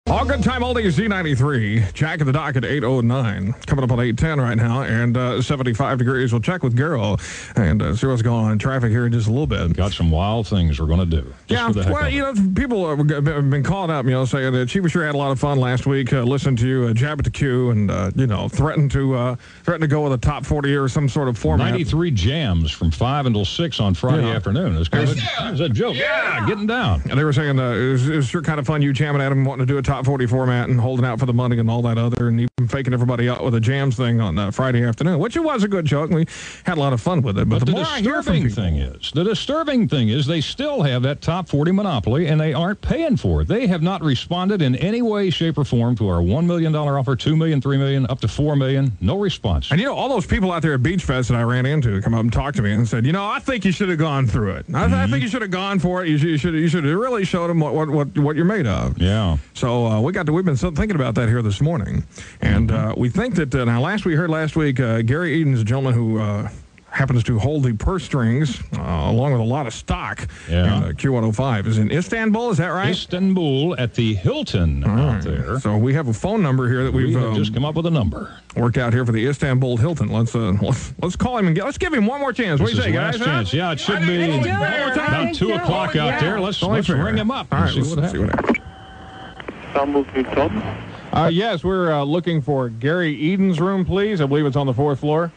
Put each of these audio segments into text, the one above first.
All good time, all day Z93. Jack at the dock at 8:09. Coming up on 8:10 right now, and 75 degrees. We'll check with Garrow and see what's going on in traffic here in just a little bit. Got some wild things we're going to do. Yeah, well, you know, people have been calling up, you know, saying that Chief sure had a lot of fun last week. Listened to you jab at the Q, and you know, threatened to go with a top 40 or some sort of format. 93 jams from 5 until 6 on Friday afternoon. It was a joke. Yeah, getting down. And they were saying it was sure kind of fun. You jamming at him, wanting to do a top 40 format and holding out for the money and all that other, and even faking everybody out with a jams thing on Friday afternoon, which it was a good joke, and we had a lot of fun with it. But the disturbing thing is they still have that top 40 monopoly, and they aren't paying for it. They have not responded in any way, shape, or form to our $1 million offer, $2 million, $3 million, up to $4 million. No response. And you know, all those people out there at Beach Fest that I ran into come up and talked to me and said, you know, I think you should have gone through it. I think you should have gone for it. You should have really showed them what you're made of. Yeah. So we've been thinking about that here this morning, and we think that now we heard last week Gary Eden's a gentleman who happens to hold the purse strings along with a lot of stock. Yeah. Q-105 is in Istanbul. Is that right? Istanbul at the Hilton out there. So we have a phone number here that we've just come up with a number. Worked out here for the Istanbul Hilton. Let's call him and let's give him one more chance. What do you say, guys? Chance. Yeah, it should be about 2 o'clock out there. Let's ring him up. All right, let's see what happens. Istanbul Hilton. Yes, we're looking for Gary Eden's room, please. I believe it's on the 4th floor.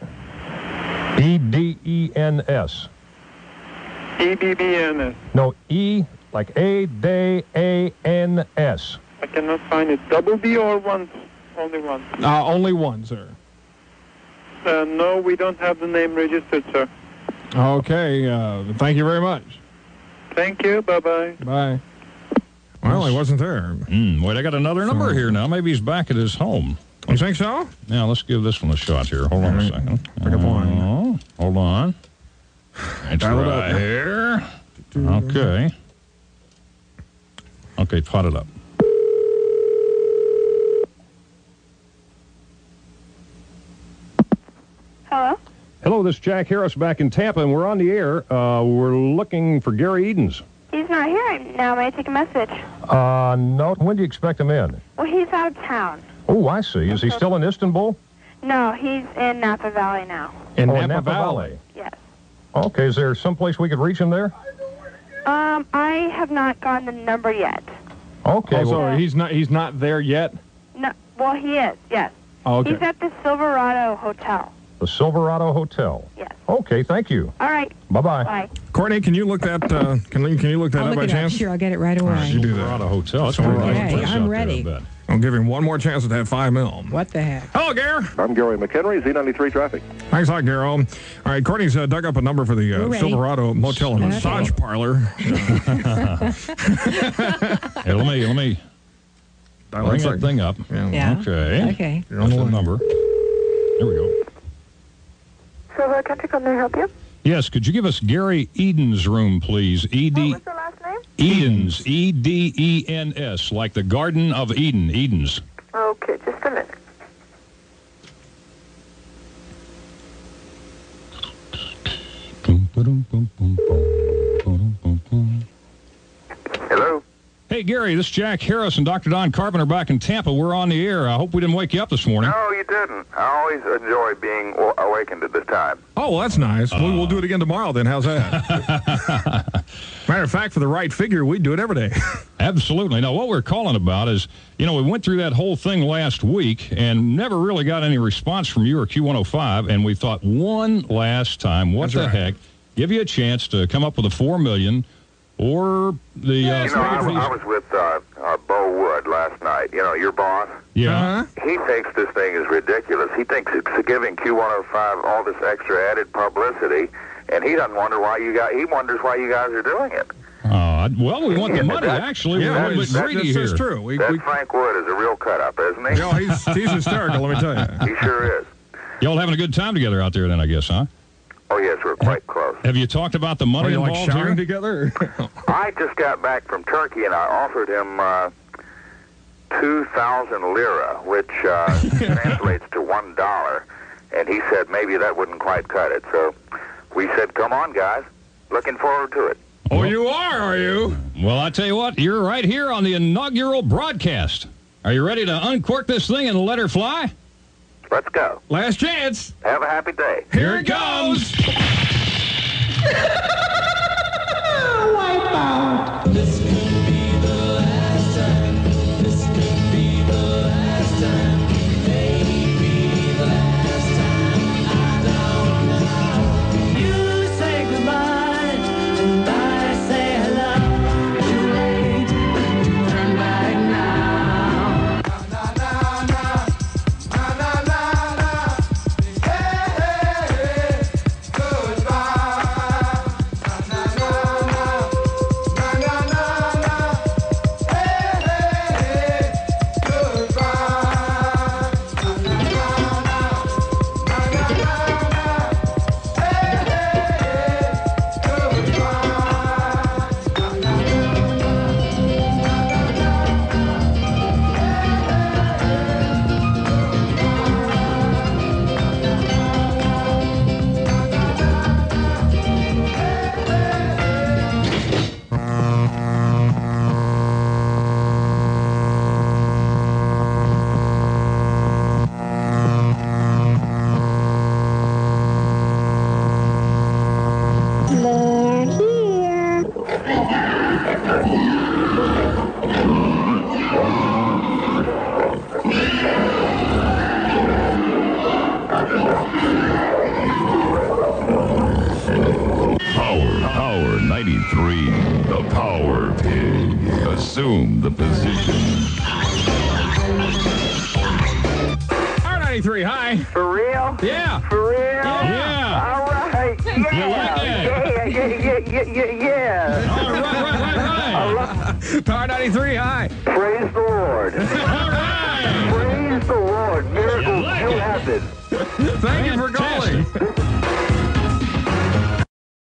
E-D-E-N-S. E-B-B-N-S. No, E like A-D-A-N-S. I cannot find it. Double D or one? Only one? Only one, sir. No, we don't have the name registered, sir. Okay, thank you very much. Thank you. Bye-bye. Bye. Well, he wasn't there. Wait, I got another number here now. Maybe he's back at his home. You think so? Yeah, let's give this one a shot here. Hold on a second. Pick up one. Hold on. It's right here. Okay. Okay, pot it up. Hello? Hello, this is Jack Harris back in Tampa, and we're on the air. We're looking for Gary Edens. He's not here right now. May I take a message? No. When do you expect him in? Well, he's out of town. Oh, I see. Is he still in Istanbul? No, he's in Napa Valley now. In Napa Valley? Yes. Okay, is there someplace we could reach him there? I have not gotten the number yet. Okay. So he's not there yet? No. Well, he is, yes. Oh, okay. He's at the Silverado Hotel. The Silverado Hotel? Yes. Okay, thank you. All right. Bye-bye. Bye. Courtney, can you look that can you look that up by chance? Sure, I'll get it right away. You do that. Silverado Hotel. That's Okay, I'm ready. I'll give him one more chance at that $5 million. What the heck? Hello, Gary. I'm Gary McHenry, Z93 Traffic. Thanks a lot, Gary. All right, Courtney's dug up a number for the Silverado Motel and Massage Parlor. Hey, let me bring that thing up. Yeah. Okay. That's the number. There we go. Silver Country Club, may I help you? Yes, could you give us Gary Eden's room, please? What was the last name? Edens, E-D-E-N-S, like the Garden of Eden, Edens. Okay, just a minute. Hello? Hey, Gary, this is Jack Harris and Dr. Don Carpenter back in Tampa. We're on the air. I hope we didn't wake you up this morning. No, you didn't. I always enjoy being awakened at this time. Oh, well, that's nice. We'll do it again tomorrow then. How's that? Matter of fact, for the right figure, we'd do it every day. Absolutely. Now, what we're calling about is, you know, we went through that whole thing last week and never really got any response from you or Q105, and we thought one last time, what the heck, give you a chance to come up with a $4 million or the... I was with Bo Wood last night, you know, your boss. Yeah. He thinks this thing is ridiculous. He thinks it's giving Q105 all this extra added publicity, and he doesn't wonder why he wonders why you guys are doing it. Well, we want the money, actually. We're a little bit greedy here. That's true. Frank Wood is a real cut-up, isn't he? No, he's hysterical, let me tell you. He sure is. Y'all having a good time together out there then, I guess, huh? Oh, yes, we're quite close. Have you talked about the money involved like showering here? together? I just got back from Turkey, and I offered him 2,000 lira, which translates to $1, and he said maybe that wouldn't quite cut it. So we said, come on, guys. Looking forward to it. Oh, you are you? Well, I tell you what, you're right here on the inaugural broadcast. Are you ready to uncork this thing and let her fly? Let's go. Last chance. Have a happy day. Here it goes. Wipeout. This could be the last time. This could be the last time. Maybe the last time. I don't know. You say goodbye, and I say hello. Too late to turn back now. Na na na na na na na. Hey hey hey, goodbye. Na na na na. Na na na na, hey hey hey, goodbye. Na na na na, na na na na, hey hey hey, goodbye. Na na They're here. Power 93, the Power Pig. Assume the position. R93, hi. For real? Yeah. For real? Yeah. All right. Yeah. You like that? Yeah. All right. Power 93, hi. Praise the Lord. All right. Praise the Lord. Miracles You like do it. happen. Thank you for Fantastic. calling.